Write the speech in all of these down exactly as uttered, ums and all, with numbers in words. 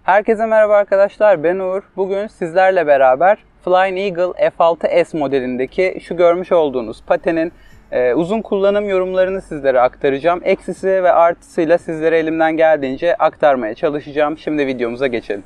Herkese merhaba arkadaşlar, ben Uğur. Bugün sizlerle beraber Flying Eagle F altı S modelindeki şu görmüş olduğunuz patenin e, uzun kullanım yorumlarını sizlere aktaracağım. Eksisi ve artısıyla sizlere elimden geldiğince aktarmaya çalışacağım. Şimdi videomuza geçelim.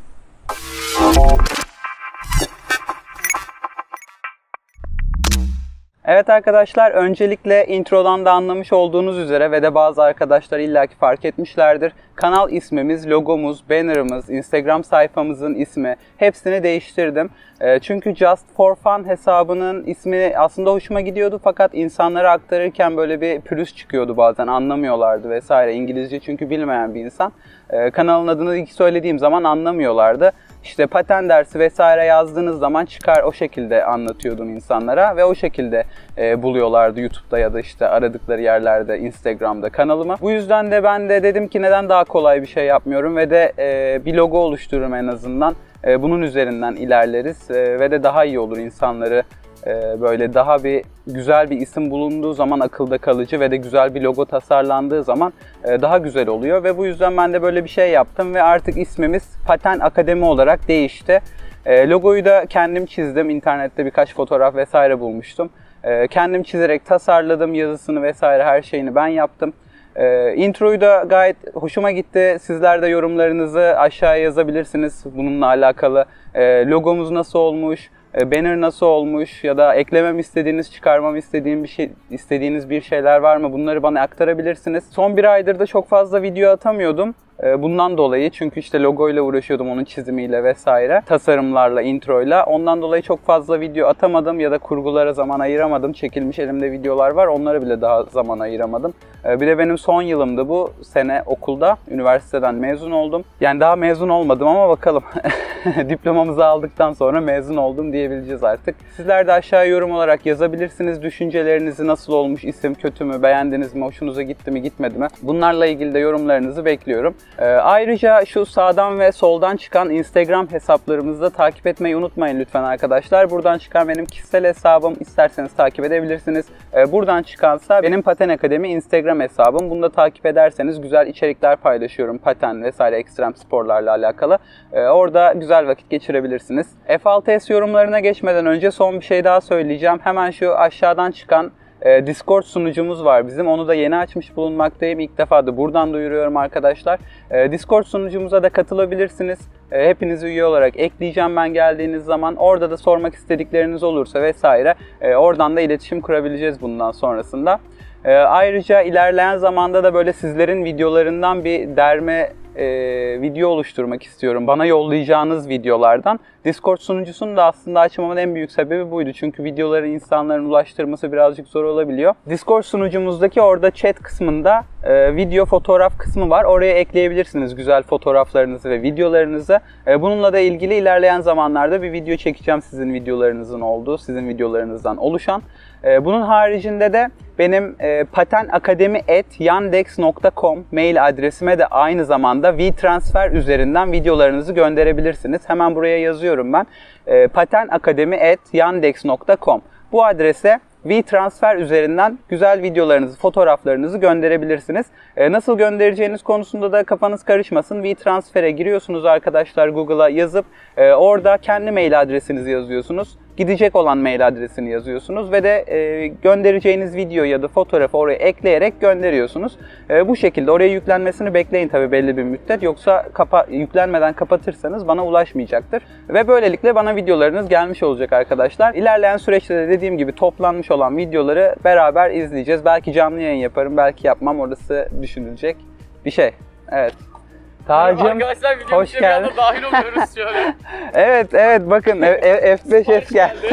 Evet arkadaşlar, öncelikle introdan da anlamış olduğunuz üzere ve de bazı arkadaşlar illaki fark etmişlerdir. Kanal ismimiz, logomuz, bannerımız, Instagram sayfamızın ismi hepsini değiştirdim. Çünkü Just for Fun hesabının ismi aslında hoşuma gidiyordu fakat insanlara aktarırken böyle bir pürüz çıkıyordu, bazen anlamıyorlardı vesaire. İngilizce çünkü bilmeyen bir insan. Kanalın adını ilk söylediğim zaman anlamıyorlardı. İşte paten dersi vesaire yazdığınız zaman çıkar, o şekilde anlatıyordum insanlara ve o şekilde e, buluyorlardı YouTube'da ya da işte aradıkları yerlerde, Instagram'da kanalımı. Bu yüzden de ben de dedim ki neden daha kolay bir şey yapmıyorum ve de e, bir logo oluştururum en azından. E, bunun üzerinden ilerleriz e, ve de daha iyi olur, insanları e, böyle daha bir güzel bir isim bulunduğu zaman akılda kalıcı ve de güzel bir logo tasarlandığı zaman e, daha güzel oluyor ve bu yüzden ben de böyle bir şey yaptım ve artık ismimiz Paten Akademi olarak değişti. E, logoyu da kendim çizdim. İnternette birkaç fotoğraf vesaire bulmuştum. E, kendim çizerek tasarladım, yazısını vesaire her şeyini ben yaptım. E, introyu da gayet hoşuma gitti. Sizler de yorumlarınızı aşağıya yazabilirsiniz bununla alakalı. E, logomuz nasıl olmuş? Banner nasıl olmuş ya da eklemem istediğiniz, çıkarmam istediğim bir şey, istediğiniz bir şeyler var mı? Bunları bana aktarabilirsiniz. Son bir aydır da çok fazla video atamıyordum. Bundan dolayı, çünkü işte logoyla uğraşıyordum, onun çizimiyle vesaire, tasarımlarla, introyla. Ondan dolayı çok fazla video atamadım ya da kurgulara zaman ayıramadım. Çekilmiş elimde videolar var, onlara bile daha zaman ayıramadım. Bir de benim son yılımdı bu sene okulda. Üniversiteden mezun oldum. Yani daha mezun olmadım ama bakalım. Diplomamızı aldıktan sonra mezun oldum diyebileceğiz artık. Sizler de aşağıya yorum olarak yazabilirsiniz. Düşüncelerinizi, nasıl olmuş isim, kötü mü, beğendiniz mi, hoşunuza gitti mi, gitmedi mi? Bunlarla ilgili de yorumlarınızı bekliyorum. Ee, ayrıca şu sağdan ve soldan çıkan Instagram hesaplarımızı da takip etmeyi unutmayın lütfen arkadaşlar. Buradan çıkan benim kişisel hesabım, isterseniz takip edebilirsiniz. Ee, buradan çıkansa benim Paten Akademi Instagram hesabım. Bunu da takip ederseniz güzel içerikler paylaşıyorum. Paten vesaire ekstrem sporlarla alakalı. Ee, orada güzel vakit geçirebilirsiniz. F altı S yorumlarına geçmeden önce son bir şey daha söyleyeceğim. Hemen şu aşağıdan çıkan Discord sunucumuz var bizim. Onu da yeni açmış bulunmaktayım. İlk defa da buradan duyuruyorum arkadaşlar. Discord sunucumuza da katılabilirsiniz. Hepinizi üye olarak ekleyeceğim ben geldiğiniz zaman. Orada da sormak istedikleriniz olursa vesaire oradan da iletişim kurabileceğiz bundan sonrasında. Ayrıca ilerleyen zamanda da böyle sizlerin videolarından bir derme e, video oluşturmak istiyorum. Bana yollayacağınız videolardan. Discord sunucusunu da aslında açmamın en büyük sebebi buydu. Çünkü videoları insanların ulaştırması birazcık zor olabiliyor. Discord sunucumuzdaki orada chat kısmında e, video fotoğraf kısmı var. Oraya ekleyebilirsiniz güzel fotoğraflarınızı ve videolarınızı. E, bununla da ilgili ilerleyen zamanlarda bir video çekeceğim, sizin videolarınızın olduğu, sizin videolarınızdan oluşan. E, bunun haricinde de benim e, patenakademi at yandex nokta com mail adresime de aynı zamanda WeTransfer üzerinden videolarınızı gönderebilirsiniz. Hemen buraya yazıyorum ben. E, patenakademi at yandex nokta com. Bu adrese WeTransfer üzerinden güzel videolarınızı, fotoğraflarınızı gönderebilirsiniz. E, nasıl göndereceğiniz konusunda da kafanız karışmasın. WeTransfer'e giriyorsunuz arkadaşlar, Google'a yazıp e, orada kendi mail adresinizi yazıyorsunuz. Gidecek olan mail adresini yazıyorsunuz ve de e, göndereceğiniz video ya da fotoğrafı oraya ekleyerek gönderiyorsunuz. E, bu şekilde oraya yüklenmesini bekleyin tabii belli bir müddet. Yoksa kapa yüklenmeden kapatırsanız bana ulaşmayacaktır. Ve böylelikle bana videolarınız gelmiş olacak arkadaşlar. İlerleyen süreçte de dediğim gibi toplanmış olan videoları beraber izleyeceğiz. Belki canlı yayın yaparım, belki yapmam. Orası düşünülecek bir şey. Evet. Taha'cığım, arkadaşlar hoş geldin. Dahil oluyoruz şöyle. Evet evet bakın F beş S geldi.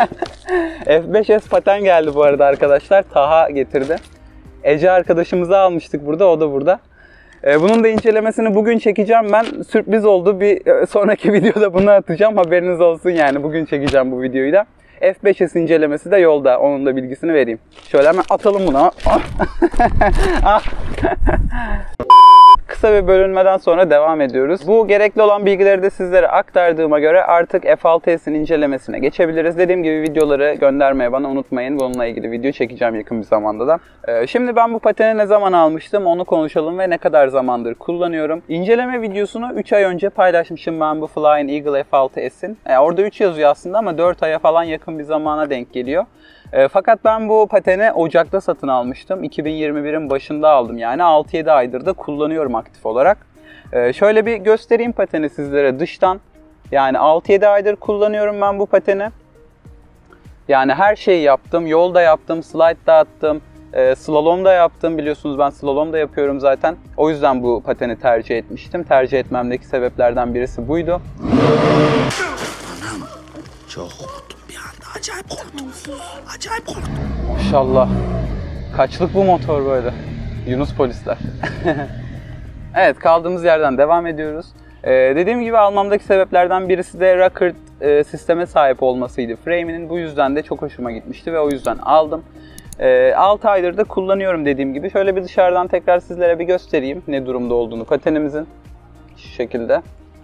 F beş S paten geldi bu arada arkadaşlar. Taha getirdi. Ece arkadaşımızı almıştık burada, o da burada. Bunun da incelemesini bugün çekeceğim ben. Sürpriz oldu. Bir sonraki videoda bunu atacağım. Haberiniz olsun yani. Bugün çekeceğim bu videoyu da. F beş S incelemesi de yolda. Onun da bilgisini vereyim. Şöyle hemen atalım bunu. kısa bir bölünmeden sonra devam ediyoruz. Bu gerekli olan bilgileri de sizlere aktardığıma göre artık F altı S'in incelemesine geçebiliriz. Dediğim gibi videoları göndermeye bana unutmayın. Bununla ilgili video çekeceğim yakın bir zamanda da. Ee, şimdi ben bu pateni ne zaman almıştım onu konuşalım ve ne kadar zamandır kullanıyorum. İnceleme videosunu üç ay önce paylaşmışım ben bu Flying Eagle F altı S'in. Ee, orada üç yazıyor aslında ama dört aya falan yakın bir zamana denk geliyor. E, fakat ben bu pateni Ocak'ta satın almıştım. iki bin yirmi birin başında aldım yani altı yedi aydır da kullanıyorum aktif olarak. E, şöyle bir göstereyim pateni sizlere dıştan. Yani altı yedi aydır kullanıyorum ben bu pateni. Yani her şeyi yaptım. Yolda yaptım, slide da attım, e, slalom da yaptım. Biliyorsunuz ben slalom da yapıyorum zaten. O yüzden bu pateni tercih etmiştim. Tercih etmemdeki sebeplerden birisi buydu. Anam çok korktum bir anda. Acayip korktum. Acayip korktum. Maşallah. Kaçlık bu motor böyle? Yunus polisler. Evet, kaldığımız yerden devam ediyoruz. Ee, dediğim gibi almamdaki sebeplerden birisi de rocker e, sisteme sahip olmasıydı frame'inin. Bu yüzden de çok hoşuma gitmişti ve o yüzden aldım. Ee, altı aydır da kullanıyorum dediğim gibi. Şöyle bir dışarıdan tekrar sizlere bir göstereyim ne durumda olduğunu patenimizin. Şu şekilde.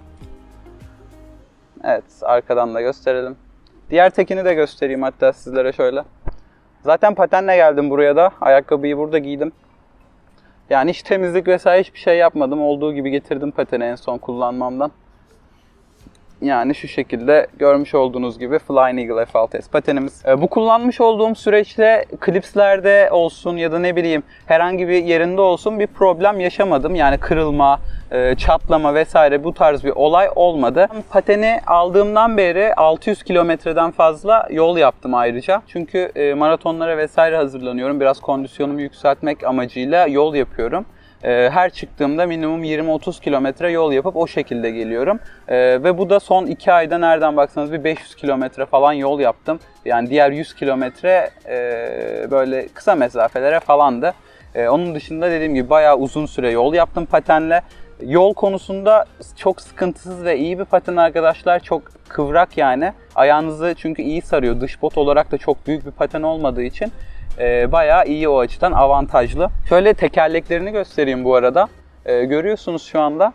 Evet, arkadan da gösterelim. Diğer tekini de göstereyim hatta sizlere şöyle. Zaten patenle geldim buraya da. Ayakkabıyı burada giydim. Yani hiç temizlik vesaire hiçbir şey yapmadım. Olduğu gibi getirdim pateni en son kullanmamdan. Yani şu şekilde görmüş olduğunuz gibi Flying Eagle F altı S patenimiz. Bu kullanmış olduğum süreçte klipslerde olsun ya da ne bileyim herhangi bir yerinde olsun bir problem yaşamadım. Yani kırılma, çatlama vesaire bu tarz bir olay olmadı. Pateni aldığımdan beri altı yüz kilometreden fazla yol yaptım ayrıca. Çünkü maratonlara vesaire hazırlanıyorum. Biraz kondisyonumu yükseltmek amacıyla yol yapıyorum. Her çıktığımda minimum yirmi otuz kilometre yol yapıp o şekilde geliyorum. Ve bu da son iki ayda nereden baksanız bir beş yüz kilometre falan yol yaptım. Yani diğer yüz kilometre böyle kısa mesafelere falandı. Onun dışında dediğim gibi bayağı uzun süre yol yaptım patenle. Yol konusunda çok sıkıntısız ve iyi bir paten arkadaşlar. Çok kıvrak yani. Ayağınızı çünkü iyi sarıyor. Dış bot olarak da çok büyük bir paten olmadığı için. Ee, bayağı iyi o açıdan avantajlı. Şöyle tekerleklerini göstereyim bu arada. Ee, görüyorsunuz şu anda.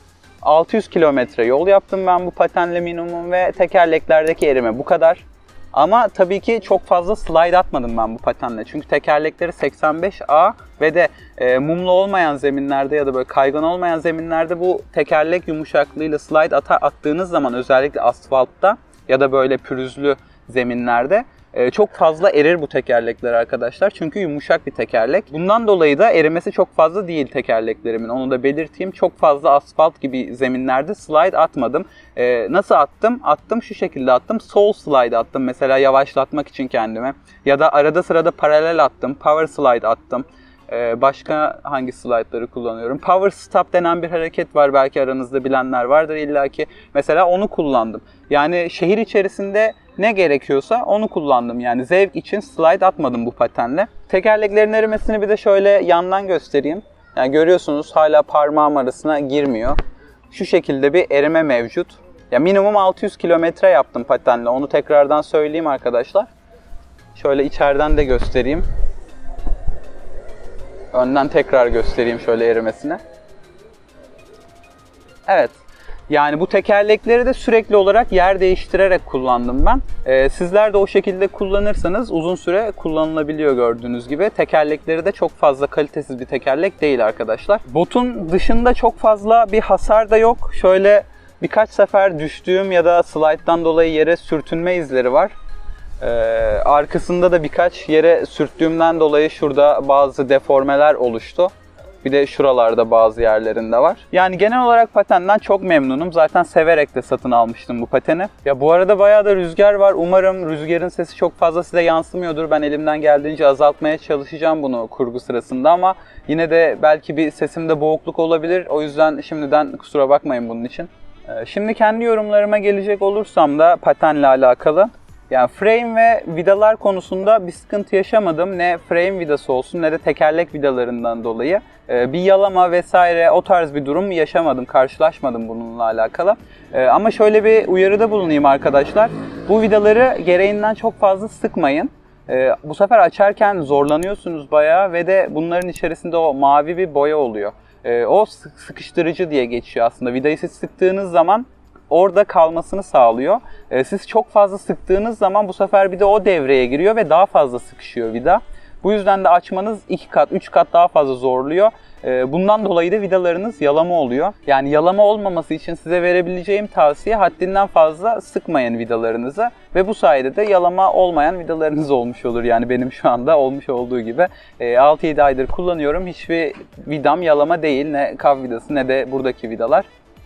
altı yüz kilometre yol yaptım ben bu patenle minimum ve tekerleklerdeki erime bu kadar. Ama tabii ki çok fazla slide atmadım ben bu patenle. Çünkü tekerlekleri seksen beş A ve de e, mumlu olmayan zeminlerde ya da böyle kaygan olmayan zeminlerde bu tekerlek yumuşaklığıyla slide ata, attığınız zaman özellikle asfaltta ya da böyle pürüzlü zeminlerde çok fazla erir bu tekerlekler arkadaşlar. Çünkü yumuşak bir tekerlek. Bundan dolayı da erimesi çok fazla değil tekerleklerimin. Onu da belirteyim. Çok fazla asfalt gibi zeminlerde slide atmadım. Ee, nasıl attım? Attım şu şekilde attım. Soul slide attım mesela yavaşlatmak için kendime. Ya da arada sırada paralel attım. Power slide attım. Ee, başka hangi slide'ları kullanıyorum? Power stop denen bir hareket var. Belki aranızda bilenler vardır illaki. Mesela onu kullandım. Yani şehir içerisinde ne gerekiyorsa onu kullandım. Yani zevk için slide atmadım bu patenle. Tekerleklerin erimesini bir de şöyle yandan göstereyim. Yani görüyorsunuz hala parmağım arasına girmiyor. Şu şekilde bir erime mevcut. Ya minimum altı yüz kilometre yaptım patenle. Onu tekrardan söyleyeyim arkadaşlar. Şöyle içeriden de göstereyim. Önden tekrar göstereyim şöyle erimesini. Evet. Yani bu tekerlekleri de sürekli olarak yer değiştirerek kullandım ben. Ee, sizler de o şekilde kullanırsanız uzun süre kullanılabiliyor gördüğünüz gibi. Tekerlekleri de çok fazla kalitesiz bir tekerlek değil arkadaşlar. Botun dışında çok fazla bir hasar da yok. Şöyle birkaç sefer düştüğüm ya da slide'dan dolayı yere sürtünme izleri var. Ee, arkasında da birkaç yere sürttüğümden dolayı şurada bazı deformeler oluştu. Bir de şuralarda bazı yerlerinde var. Yani genel olarak patenden çok memnunum. Zaten severek de satın almıştım bu pateni. Ya bu arada bayağı da rüzgar var. Umarım rüzgarın sesi çok fazla size yansımıyordur. Ben elimden geldiğince azaltmaya çalışacağım bunu kurgu sırasında ama yine de belki bir sesimde boğukluk olabilir. O yüzden şimdiden kusura bakmayın bunun için. Ee, şimdi kendi yorumlarıma gelecek olursam da patenle alakalı. Yani frame ve vidalar konusunda bir sıkıntı yaşamadım. Ne frame vidası olsun ne de tekerlek vidalarından dolayı. Ee, bir yalama vesaire o tarz bir durum yaşamadım, karşılaşmadım bununla alakalı. Ee, ama şöyle bir uyarıda bulunayım arkadaşlar. Bu vidaları gereğinden çok fazla sıkmayın. Ee, bu sefer açarken zorlanıyorsunuz bayağı ve de bunların içerisinde o mavi bir boya oluyor. E, o sıkıştırıcı diye geçiyor aslında. Vidayı siz sıktığınız zaman orada kalmasını sağlıyor. E, siz çok fazla sıktığınız zaman bu sefer bir de o devreye giriyor ve daha fazla sıkışıyor vida. Bu yüzden de açmanız iki kat, üç kat daha fazla zorluyor. Bundan dolayı da vidalarınız yalama oluyor. Yani yalama olmaması için size verebileceğim tavsiye haddinden fazla sıkmayın vidalarınızı. Ve bu sayede de yalama olmayan vidalarınız olmuş olur. Yani benim şu anda olmuş olduğu gibi. altı yedi aydır kullanıyorum. Hiçbir vidam yalama değil. Ne kav vidası ne de buradaki vidalar.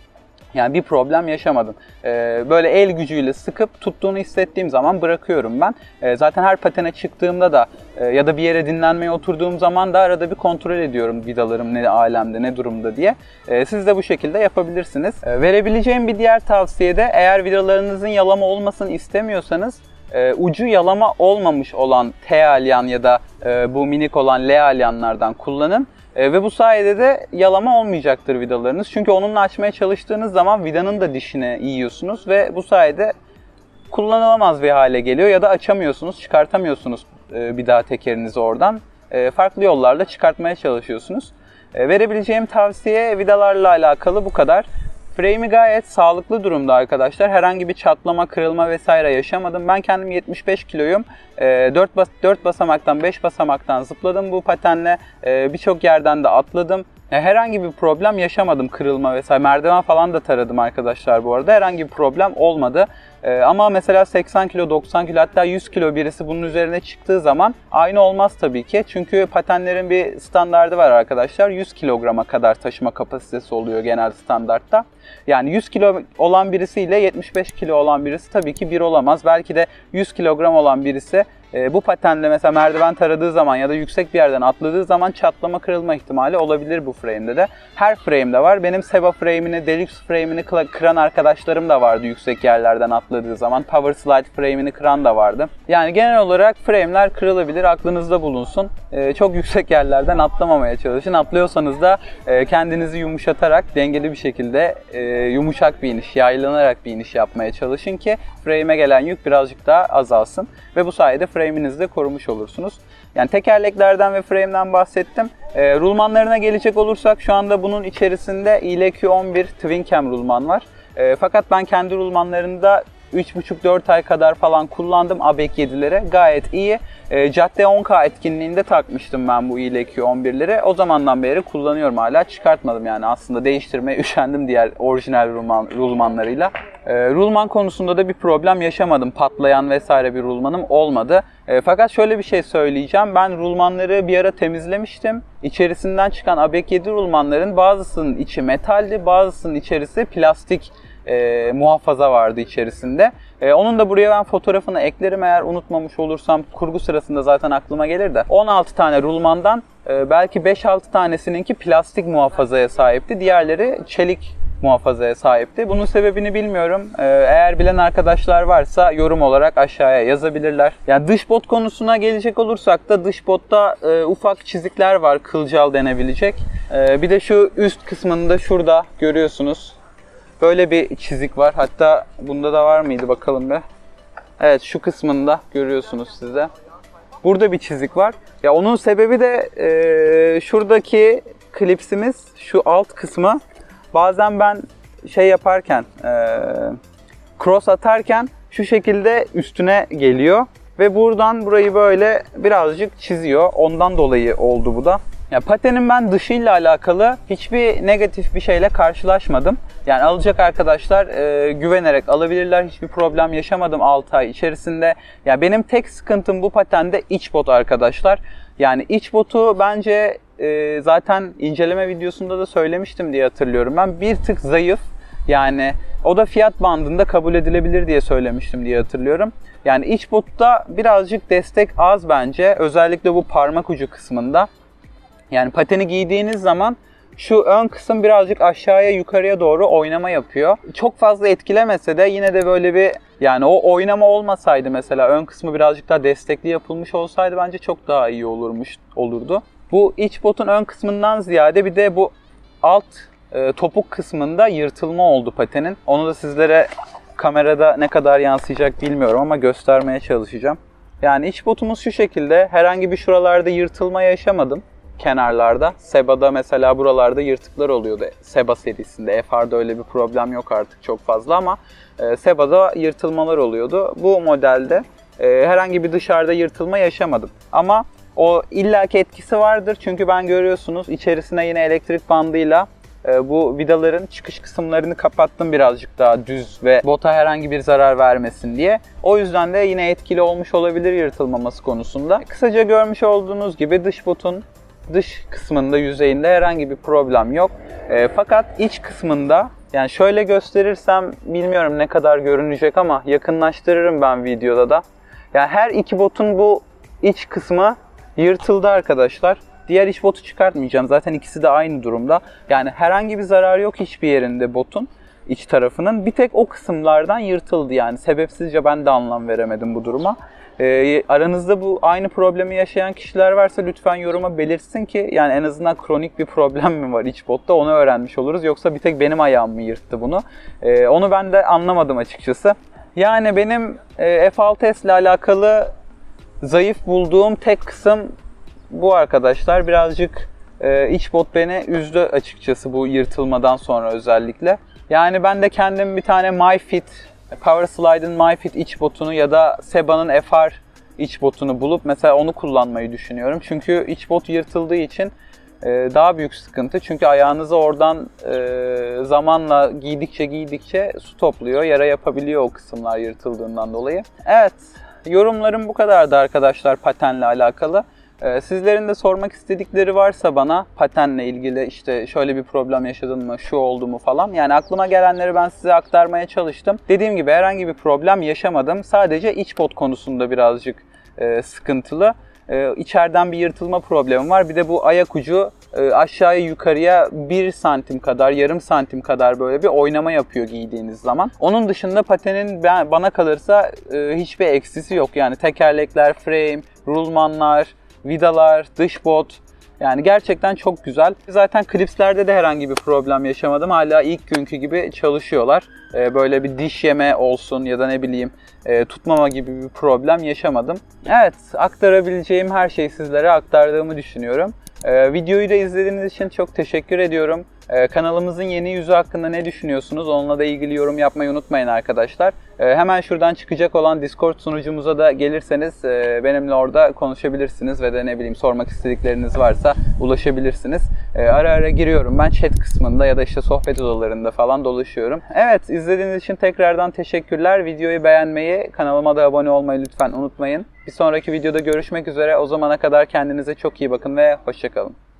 Yani bir problem yaşamadım. Ee, böyle el gücüyle sıkıp tuttuğunu hissettiğim zaman bırakıyorum ben. Ee, zaten her patene çıktığımda da e, ya da bir yere dinlenmeye oturduğum zaman da arada bir kontrol ediyorum vidalarım ne alemde, ne durumda diye. Ee, siz de bu şekilde yapabilirsiniz. Ee, verebileceğim bir diğer tavsiye de eğer vidalarınızın yalama olmasını istemiyorsanız e, ucu yalama olmamış olan T alyan ya da e, bu minik olan L alyanlardan kullanın. E, ve bu sayede de yalama olmayacaktır vidalarınız. Çünkü onunla açmaya çalıştığınız zaman vidanın da dişine yiyorsunuz ve bu sayede kullanılamaz bir hale geliyor ya da açamıyorsunuz, çıkartamıyorsunuz e, bir daha tekerinizi oradan. E, farklı yollarla çıkartmaya çalışıyorsunuz. E, verebileceğim tavsiye vidalarla alakalı bu kadar. Frame'i gayet sağlıklı durumda arkadaşlar. Herhangi bir çatlama, kırılma vesaire yaşamadım. Ben kendim yetmiş beş kiloyum. dört, bas dört basamaktan, beş basamaktan zıpladım bu patenle. Birçok yerden de atladım. Herhangi bir problem yaşamadım, kırılma vesaire. Merdiven falan da taradım arkadaşlar bu arada. Herhangi bir problem olmadı. Ee, ama mesela seksen kilo, doksan kilo hatta yüz kilo birisi bunun üzerine çıktığı zaman aynı olmaz tabii ki. Çünkü patenlerin bir standardı var arkadaşlar. yüz kilograma kadar taşıma kapasitesi oluyor genel standartta. Yani yüz kilo olan birisiyle yetmiş beş kilo olan birisi tabii ki bir olamaz. Belki de yüz kilogram olan birisi e, bu patenle mesela merdiven taradığı zaman ya da yüksek bir yerden atladığı zaman çatlama, kırılma ihtimali olabilir bu frame'de de. Her frame'de var. Benim Seba frame'ini, Deluxe frame'ini kıran arkadaşlarım da vardı yüksek yerlerden atladığı zaman. Power Slide frame'ini kıran da vardı. Yani genel olarak frame'ler kırılabilir. Aklınızda bulunsun. E, çok yüksek yerlerden atlamamaya çalışın. Atlıyorsanız da e, kendinizi yumuşatarak dengeli bir şekilde e, yumuşak bir iniş, yaylanarak bir iniş yapmaya çalışın ki frame'e gelen yük birazcık daha azalsın. Ve bu sayede frame'inizi de korumuş olursunuz. Yani tekerleklerden ve frame'den bahsettim. E, rulmanlarına gelecek olursak şu anda bunun içerisinde I L Q on bir Twin Cam rulman var. E, fakat ben kendi rulmanlarında üç buçuk dört ay kadar falan kullandım A B E K yedilere. Gayet iyi. E, Cadde on K etkinliğinde takmıştım ben bu I L Q on birleri. O zamandan beri kullanıyorum hala. Çıkartmadım yani aslında değiştirmeye üşendim diğer orijinal rulman, rulmanlarıyla. E, rulman konusunda da bir problem yaşamadım. Patlayan vesaire bir rulmanım olmadı. E, fakat şöyle bir şey söyleyeceğim. Ben rulmanları bir ara temizlemiştim. İçerisinden çıkan A B E K yedi rulmanların bazısının içi metaldi, bazısının içerisi plastik E, muhafaza vardı içerisinde. E, onun da buraya ben fotoğrafını eklerim eğer unutmamış olursam, kurgu sırasında zaten aklıma gelir de. on altı tane rulmandan e, belki beş altı tanesininki plastik muhafazaya sahipti. Diğerleri çelik muhafazaya sahipti. Bunun sebebini bilmiyorum. E, eğer bilen arkadaşlar varsa yorum olarak aşağıya yazabilirler. Yani dış bot konusuna gelecek olursak da dış botta e, ufak çizikler var, kılcal denebilecek. E, bir de şu üst kısmında şurada görüyorsunuz. Böyle bir çizik var. Hatta bunda da var mıydı bakalım bir. Evet, şu kısmında görüyorsunuz siz de. Burada bir çizik var. Ya onun sebebi de e, şuradaki klipsimiz şu alt kısmı. Bazen ben şey yaparken, e, cross atarken şu şekilde üstüne geliyor. Ve buradan burayı böyle birazcık çiziyor. Ondan dolayı oldu bu da. Ya patenin ben dışıyla alakalı hiçbir negatif bir şeyle karşılaşmadım. Yani alacak arkadaşlar e, güvenerek alabilirler. Hiçbir problem yaşamadım altı ay içerisinde. Ya benim tek sıkıntım bu patende iç bot arkadaşlar. Yani iç botu bence e, zaten inceleme videosunda da söylemiştim diye hatırlıyorum. Ben bir tık zayıf. Yani o da fiyat bandında kabul edilebilir diye söylemiştim diye hatırlıyorum. Yani iç botta birazcık destek az bence. Özellikle bu parmak ucu kısmında. Yani pateni giydiğiniz zaman şu ön kısım birazcık aşağıya yukarıya doğru oynama yapıyor. Çok fazla etkilemese de yine de böyle bir, yani o oynama olmasaydı mesela ön kısmı birazcık daha destekli yapılmış olsaydı bence çok daha iyi olurmuş olurdu. Bu iç botun ön kısmından ziyade bir de bu alt e, topuk kısmında yırtılma oldu patenin. Onu da sizlere kamerada ne kadar yansıyacak bilmiyorum ama göstermeye çalışacağım. Yani iç botumuz şu şekilde. Herhangi bir şuralarda yırtılma yaşamadım. kenarlarda. Seba'da mesela buralarda yırtıklar oluyordu. Seba serisinde. F R'da öyle bir problem yok artık çok fazla ama e, Seba'da yırtılmalar oluyordu. Bu modelde e, herhangi bir dışarıda yırtılma yaşamadım. Ama o illaki etkisi vardır. Çünkü ben görüyorsunuz içerisine yine elektrik bandıyla e, bu vidaların çıkış kısımlarını kapattım birazcık daha düz ve bota herhangi bir zarar vermesin diye. O yüzden de yine etkili olmuş olabilir yırtılmaması konusunda. Kısaca görmüş olduğunuz gibi dış botun dış kısmında, yüzeyinde herhangi bir problem yok. E, fakat iç kısmında, yani şöyle gösterirsem bilmiyorum ne kadar görünecek ama yakınlaştırırım ben videoda da. Yani her iki botun bu iç kısmı yırtıldı arkadaşlar. Diğer iç botu çıkartmayacağım. Zaten ikisi de aynı durumda. Yani herhangi bir zarar yok hiçbir yerinde botun iç tarafının. Bir tek o kısımlardan yırtıldı yani. Sebepsizce ben de anlam veremedim bu duruma. Ee, aranızda bu aynı problemi yaşayan kişiler varsa lütfen yoruma belirtsin ki yani en azından kronik bir problem mi var iç botta onu öğrenmiş oluruz. Yoksa bir tek benim ayağım mı yırttı bunu? Ee, onu ben de anlamadım açıkçası. Yani benim e, F altı S ile alakalı zayıf bulduğum tek kısım bu arkadaşlar. Birazcık e, iç bot beni üzdü açıkçası bu yırtılmadan sonra özellikle. Yani ben de kendim bir tane MyFit, Powerslide'ın MyFit iç botunu ya da Seba'nın F R iç botunu bulup mesela onu kullanmayı düşünüyorum. Çünkü iç bot yırtıldığı için e, daha büyük sıkıntı. Çünkü ayağınızı oradan e, zamanla giydikçe giydikçe su topluyor. Yara yapabiliyor o kısımlar yırtıldığından dolayı. Evet, yorumlarım bu kadardı arkadaşlar patenle alakalı. Sizlerin de sormak istedikleri varsa bana patenle ilgili işte şöyle bir problem yaşadın mı, şu oldu mu falan. Yani aklıma gelenleri ben size aktarmaya çalıştım. Dediğim gibi herhangi bir problem yaşamadım. Sadece iç bot konusunda birazcık e, sıkıntılı. E, içeriden bir yırtılma problemi var. Bir de bu ayak ucu e, aşağıya yukarıya bir santim kadar, yarım santim kadar böyle bir oynama yapıyor giydiğiniz zaman. Onun dışında patenin ben, bana kalırsa e, hiçbir eksisi yok. Yani tekerlekler, frame, rulmanlar, vidalar, dış bot, yani gerçekten çok güzel. Zaten klipslerde de herhangi bir problem yaşamadım. Hala ilk günkü gibi çalışıyorlar. Ee, böyle bir diş yeme olsun ya da ne bileyim e, tutmama gibi bir problem yaşamadım. Evet, aktarabileceğim her şeyi sizlere aktardığımı düşünüyorum. Ee, videoyu da izlediğiniz için çok teşekkür ediyorum. Ee, kanalımızın yeni yüzü hakkında ne düşünüyorsunuz? Onunla da ilgili yorum yapmayı unutmayın arkadaşlar. Ee, hemen şuradan çıkacak olan Discord sunucumuza da gelirseniz e, benimle orada konuşabilirsiniz ve de ne bileyim sormak istedikleriniz varsa ulaşabilirsiniz. Ee, ara ara giriyorum ben chat kısmında ya da işte sohbet odalarında falan dolaşıyorum. Evet, izlediğiniz için tekrardan teşekkürler. Videoyu beğenmeyi, kanalıma da abone olmayı lütfen unutmayın. Bir sonraki videoda görüşmek üzere. O zamana kadar kendinize çok iyi bakın ve hoşça kalın.